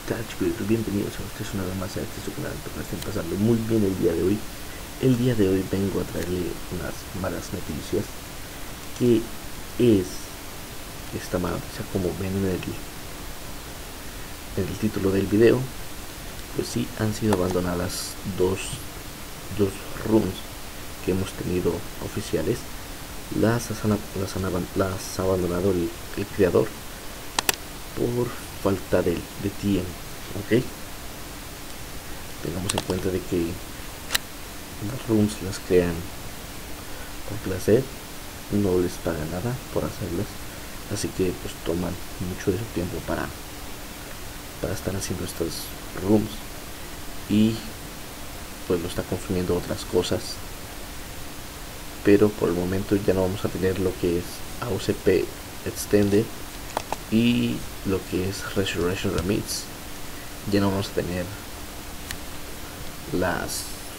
tal, chicos? Bienvenidos a ustedes una vez más a este su canal. Espero que estén pasando muy bien el día de hoy. El día de hoy vengo a traerle unas malas noticias, que es esta mala noticia, como ven en el título del video. Pues sí, han sido abandonadas dos rooms que hemos tenido oficiales. Las ha abandonado el creador por falta de tiempo. Ok, tengamos en cuenta de que las rooms las crean por placer, no les pagan nada por hacerlas, así que pues toman mucho de su tiempo para estar haciendo estas rooms, y pues lo está consumiendo otras cosas. Pero por el momento ya no vamos a tener lo que es AOCP Extended y lo que es Resurrection Remix. Ya no vamos a tener las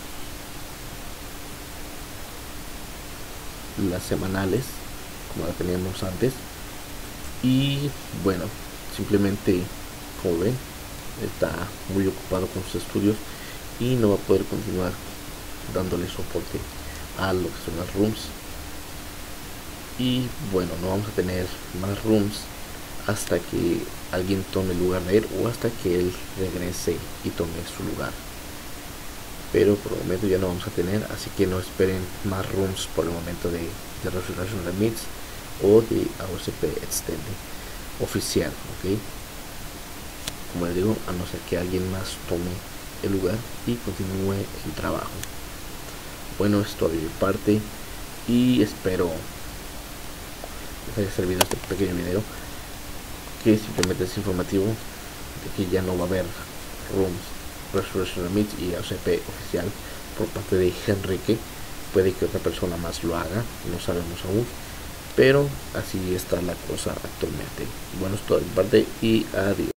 semanales como la teníamos antes. Y bueno, simplemente, como ven, está muy ocupado con sus estudios y no va a poder continuar dándole soporte a lo que son las rooms. Y bueno, no vamos a tener más rooms hasta que alguien tome el lugar de él, o hasta que él regrese y tome su lugar. Pero por el momento ya no vamos a tener, así que no esperen más rooms por el momento de Resurrection Remix o de AOCP Extended oficial. Ok, como les digo, a no ser que alguien más tome el lugar y continúe el trabajo. Bueno, esto de mi parte, y espero les haya servido este pequeño video, que simplemente es informativo de que ya no va a haber rooms Resurrection Remix y AOCP oficial por parte de Enrique. Puede que otra persona más lo haga, no sabemos aún, pero así está la cosa actualmente. Bueno, es todo de mi parte y adiós.